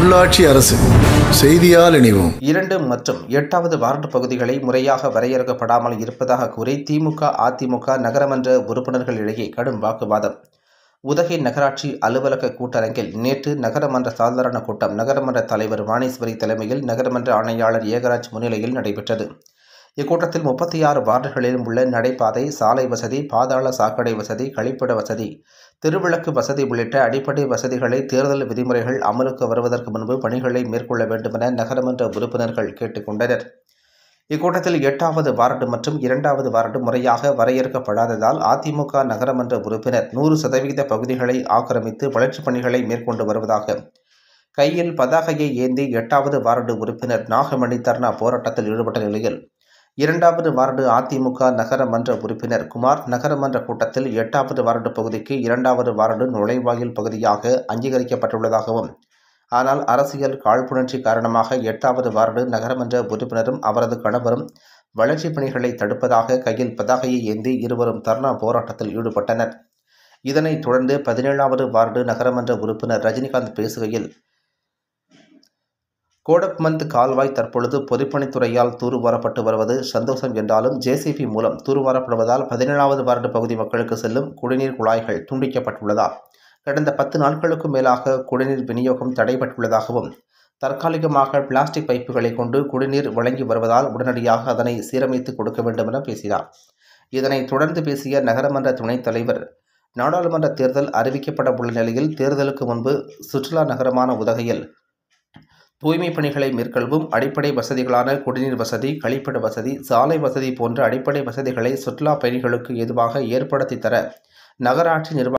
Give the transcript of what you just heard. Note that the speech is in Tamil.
உள்ளாட்சி அரசு செய்தியால் இணைவோம். 2 மற்றும் 8வது வார்டு பகுதிகளை முறையாக வரையறுக்கப்படாமல் இருப்பதாக கூறி திமுக, அதிமுக நகரமன்ற உறுப்பினர்களிடையே கடும் வாக்குவாதம். உதகை நகராட்சி அலுவலக கூட்டரங்கில் நேற்று நகரமன்ற சாதாரண கூட்டம் நகரமன்ற தலைவர் வாணீஸ்வரி தலைமையில் நகரமன்ற ஆணையாளர் ஏகராஜ் முன்னிலையில் நடைபெற்றது. இக்கூட்டத்தில் 36 வார்டுகளிலும் உள்ள நடைபாதை, சாலை வசதி, பாதாள சாக்கடை வசதி, கழிப்பிட வசதி, திருவிளக்கு வசதி உள்ளிட்ட அடிப்படை வசதிகளை தேர்தல் விதிமுறைகள் அமலுக்கு வருவதற்கு முன்பு பணிகளை மேற்கொள்ள வேண்டுமென நகரமன்ற உறுப்பினர்கள் கேட்டுக் கொண்டனர். இக்கூட்டத்தில் 8வது வார்டு மற்றும் 2வது வார்டு முறையாக வரையறுக்கப்படாததால் அதிமுக நகரமன்ற உறுப்பினர் 100% பகுதிகளை ஆக்கிரமித்து வளர்ச்சிப் பணிகளை மேற்கொண்டு வருவதாக கையில் பதாகையை ஏந்தி 8வது வார்டு உறுப்பினர் நாகமணி தர்ணா போராட்டத்தில் ஈடுபட்ட நிலையில் 2வது வார்டு அதிமுக நகரமன்ற உறுப்பினர் குமார் நகரமன்ற கூட்டத்தில் 8வது வார்டு பகுதிக்கு 2வது வார்டு நுழைவாயில் பகுதியாக அங்கீகரிக்கப்பட்டுள்ளதாகவும், ஆனால் அரசியல் காழ்ப்புணர்ச்சி காரணமாக 8வது வார்டு நகரமன்ற உறுப்பினரும் அவரது கணவரும் வளர்ச்சிப் பணிகளை தடுப்பதாக கையில் பதாகையை ஏந்தி இருவரும் தர்ணா போராட்டத்தில் ஈடுபட்டனர். இதனைத் தொடர்ந்து 17வது வார்டு நகரமன்ற உறுப்பினர் ரஜினிகாந்த் பேசுகையில், கோடப்மந்த் கால்வாய் தற்பொழுது பொதுப்பணித்துறையால் தூர்வாரப்பட்டு வருவது சந்தோஷம் என்றாலும் ஜேசிபி மூலம் தூர்வாரப்படுவதால் 17வது வார்டு பகுதி மக்களுக்கு செல்லும் குடிநீர் குழாய்கள் துண்டிக்கப்பட்டுள்ளதால் கடந்த 10 நாட்களுக்கும் மேலாக குடிநீர் விநியோகம் தடைபட்டுள்ளதாகவும், தற்காலிகமாக பிளாஸ்டிக் பைப்புகளை கொண்டு குடிநீர் வழங்கி வருவதால் உடனடியாக அதனை சீரமைத்து கொடுக்க வேண்டும் என பேசினார். இதனைத் தொடர்ந்து பேசிய நகரமன்ற துணைத் தலைவர், நாடாளுமன்ற தேர்தல் அறிவிக்கப்பட உள்ள நிலையில் தேர்தலுக்கு முன்பு சுற்றுலா நகரமான உதகையில் தூய்மை பணிகளை மேற்கொள்ளவும், அடிப்படை வசதிகளான குடிநீர் வசதி, கழிப்பிட வசதி, சாலை வசதி போன்ற அடிப்படை வசதிகளை சுற்றுலா பயணிகளுக்கு ஏதுவாக ஏற்படுத்தி தர நகராட்சி நிர்வாகம்